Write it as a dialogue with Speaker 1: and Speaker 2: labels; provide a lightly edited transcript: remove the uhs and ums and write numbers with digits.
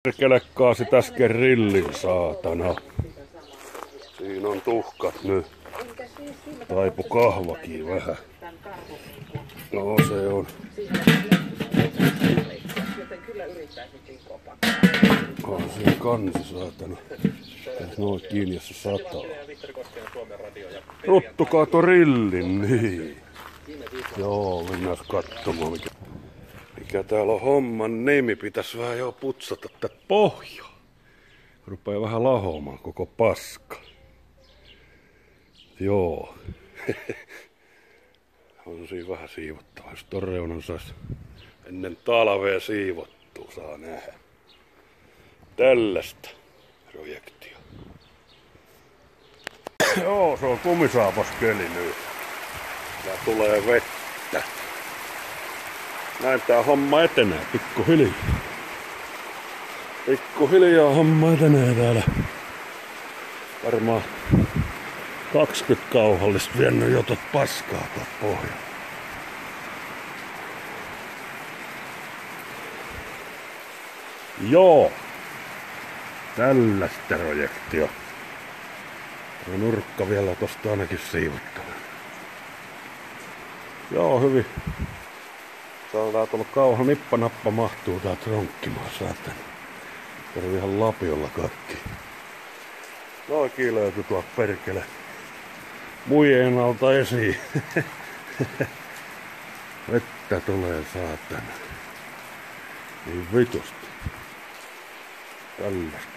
Speaker 1: Kelekkaasi äsken rillin, saatana. Siinä on tuhkat nyt. Taipu kahvakin vähän. No se on. On siinä kansi, saatana. Noin kiinni, jos se sataa. Ruttu kaato rillin, niin. Joo, mennään katsomaan mikä täällä on homman nimi. Pitäis vähän jo putsata tätä pohjaa. Rupee vähän lahoamaan koko paska. Joo. On siinä vähän siivottava. Jos ton reunan sais ennen talvea siivottua, saa nähdä. Tällaista projektia. Joo, se on kumisaapaskeli nyt. Tää tulee vettä. Näin tää homma etenee pikkuhiljaa. Pikkuhiljaa homma etenee täällä. Varmaan 20 kauhallista vienyt jotot paskaa tuolta pohjalla. Joo. Tällaista projektia. Tuo nurkka vielä tosta ainakin siivottava. Joo, hyvin. Saadaan tuolla kauha nippanappa mahtuu tää tronkkimaan, saatana. Tarvii ihan lapiolla kakki. Noikin löytyi tuolta perkele muijeen alta esiin. Vettä tulee, saatana. Niin vitusti. Tällaista.